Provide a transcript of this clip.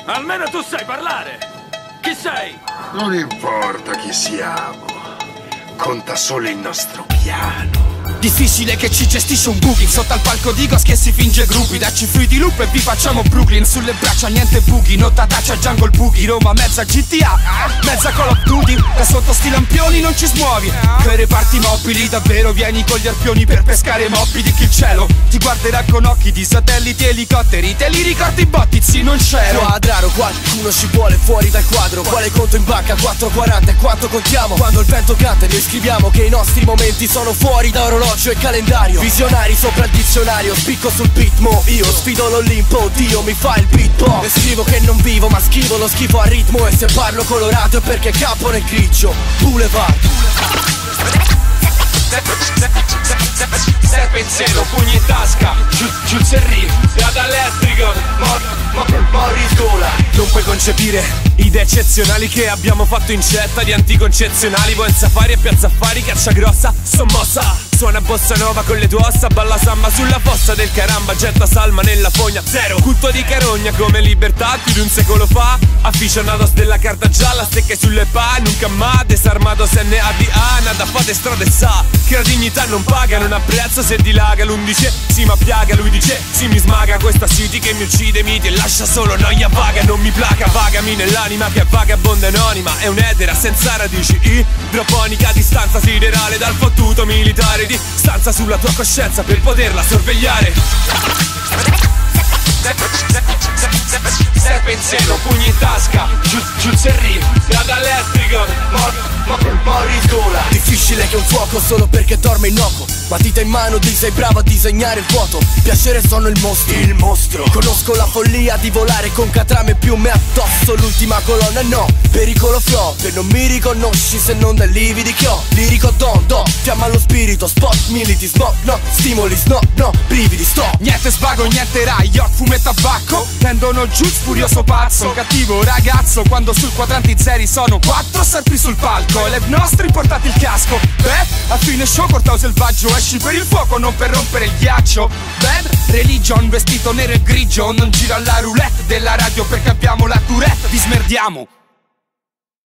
Almeno tu sai parlare! Chi sei? Non importa chi siamo, conta solo il nostro piano. Difficile che ci gestisce un booking sotto al palco di Ghost che si finge gruppi. Dacci Fruity Loop e vi facciamo Brooklyn. Sulle braccia niente bughi, nota taccia Jungle Boogie. Roma mezza GTA, mezza Call of Duty. Da sotto sti lampioni non ci smuovi. Per reparti mobili davvero vieni con gli arpioni per pescare mobbi di chi il cielo ti guarderà con occhi di satelliti e elicotteri. Te li ricordi Bottizi, non c'ero. Quadraro, qualcuno ci vuole fuori dal quadro. Quale conto in banca? 4,40 e quanto contiamo? Quando il vento canta noi scriviamo che i nostri momenti sono fuori da orologio e calendario. Visionari sopra il dizionario, spicco sul beat, mo io sfido l'Olimpo, Dio mi fa il beatbox. E scrivo che non vivo ma schivo lo schifo a ritmo. E se parlo colorato è perché campo nel grigio. Boulevard. Serpe in seno, pugni in tasca, giù Zerri, strada elettrica, Morris Gola. Non puoi concepire idee eccezionali che abbiamo fatto in cetta di anticoncezionali. Buon safari e piazza affari, caccia grossa, sommossa. Suona bossa nova con le tue ossa, balla samba sulla fossa del caramba, getta salma nella fogna. Zero, culto di carogna come libertà più di un secolo fa. Aficionados della carta gialla, stecche sulle panne, nunca mai desarmados NADA, nada fate strade sa. Che la dignità non paga, non apprezza se dilaga l'11. Sì ma piaga, lui dice, sì mi smaga questa city che mi uccide miti e lascia solo noia vaga. Non mi placa, vagami nell'anima che è vagabonda anonima. È un'edera senza radici, idroponica, distanza siderale dal fottuto militare. Stanza sulla tua coscienza per poterla sorvegliare. Serpe in seno, pugni in tasca, giù Zerri, strada elettrica, Morris Gola. Difficile che un fuoco solo perché dorme innocuo. Matita in mano, sei bravo a disegnare il vuoto. Piacere sono il mostro. Conosco la follia di volare con catrame e piume addosso. L'ultima colonna no, pericolo flow. E non mi riconosci se non dai lividi che ho. Lirico do, fiamma allo spirito. Spot, militi, smoke, no, stimoli, no, brividi, stop. Niente svago, niente riot, fumo e tabacco. Tendono giù furioso pazzo, cattivo ragazzo. Quando sul quadrante zeri sono 4 serpi sul palco. E le nostre portate il casco. Beh, a fine show cortao selvaggio. Esci per il fuoco, non per rompere il ghiaccio. Bad religion, vestito nero e grigio. Non gira alla roulette della radio perché abbiamo la tourette. Vi smerdiamo.